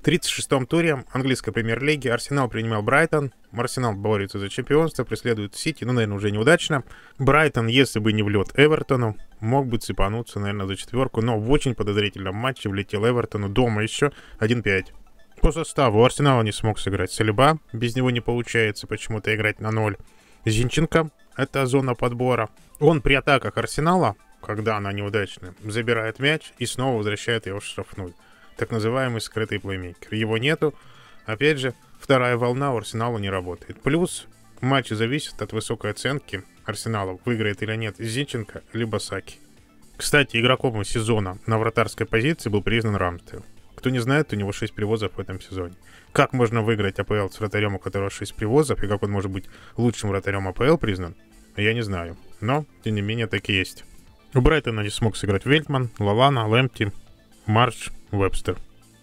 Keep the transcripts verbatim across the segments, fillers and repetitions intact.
В тридцать шестом туре английской премьер-лиги Арсенал принимал Брайтон. Арсенал борется за чемпионство, преследует Сити, ну, наверное, уже неудачно. Брайтон, если бы не влет Эвертону, мог бы цепануться, наверное, за четверку, но в очень подозрительном матче влетел Эвертону дома еще один пять. По составу Арсенал не смог сыграть Салиба, без него не получается почему-то играть на ноль. Зинченко, это зона подбора. Он при атаках Арсенала, когда она неудачная, забирает мяч и снова возвращает его в штрафную. Так называемый скрытый плеймейкер. Его нету. Опять же, вторая волна у Арсенала не работает. Плюс матч зависит от высокой оценки Арсенала, выиграет или нет Зинченко, либо Саки. Кстати, игроком сезона на вратарской позиции был признан Рамсдейл. Кто не знает, у него шесть привозов в этом сезоне. Как можно выиграть АПЛ с вратарем, у которого шесть привозов, и как он может быть лучшим вратарем АПЛ признан, я не знаю. Но, тем не менее, так и есть. У Брайтона не смог сыграть Вельтман, Лалана, Лэмпти, Марш, Вебстер.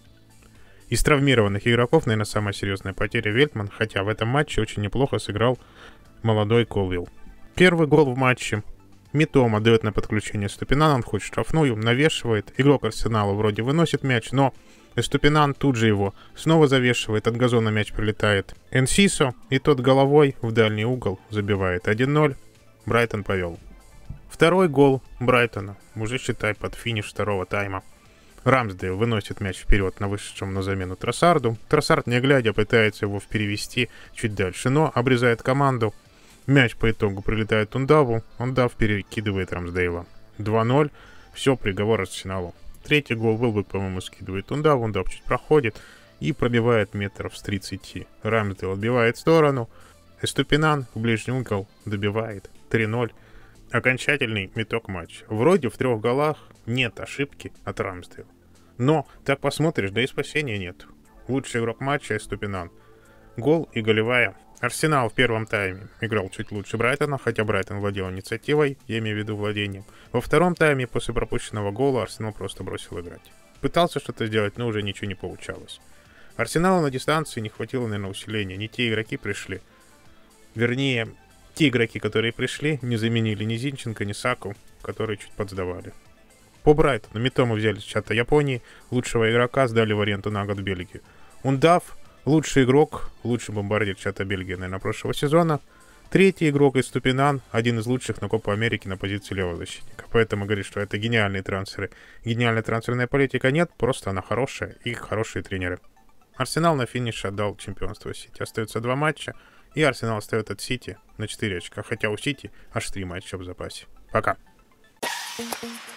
Из травмированных игроков, наверное, самая серьезная потеря Вельтман, хотя в этом матче очень неплохо сыграл молодой Колвилл. Первый гол в матче. Митома дает на подключение Ступинана, он хочет штрафную, навешивает. Игрок Арсенала вроде выносит мяч, но Ступинан тут же его снова завешивает, от газона мяч прилетает Энсисо, и тот головой в дальний угол забивает один ноль. Брайтон повел. Второй гол Брайтона, уже считай под финиш второго тайма. Рамсдейл выносит мяч вперед на вышедшем на замену Тросарду. Тросард, не глядя, пытается его перевести чуть дальше, но обрезает команду. Мяч по итогу прилетает Ундаву. Ундав перекидывает Рамсдейла. два ноль. Все, приговор Арсеналу. Третий гол Уилбек, по-моему, скидывает Ундав. Ундав чуть проходит и пробивает метров с тридцати. Рамсдейл отбивает в сторону. Эступинан в ближний угол добивает. три ноль. Окончательный итог матча. Вроде в трех голах нет ошибки от Рамсдейла. Но, так посмотришь, да и спасения нет. Лучший игрок матча Эступинан. Гол и голевая. Арсенал в первом тайме играл чуть лучше Брайтона, хотя Брайтон владел инициативой, я имею в виду владением. Во втором тайме после пропущенного гола Арсенал просто бросил играть. Пытался что-то сделать, но уже ничего не получалось. Арсеналу на дистанции не хватило, наверное, усиления. Не те игроки пришли. Вернее, те игроки, которые пришли, не заменили ни Зинченко, ни Саку, которые чуть подсдавали. По Брайтону Митому взяли с чата Японии, лучшего игрока сдали в аренду на год в Бельгию. Ундав — лучший игрок, лучший бомбардир чата Бельгии, наверное, прошлого сезона. Третий игрок Эступинан, один из лучших на Копа Америки на позиции левого защитника. Поэтому говорит, что это гениальные трансферы. Гениальная трансферная политика нет, просто она хорошая и хорошие тренеры. Арсенал на финише отдал чемпионство Сити. Остается два матча, и Арсенал отстает от Сити на четыре очка, хотя у Сити аж три матча в запасе. Пока.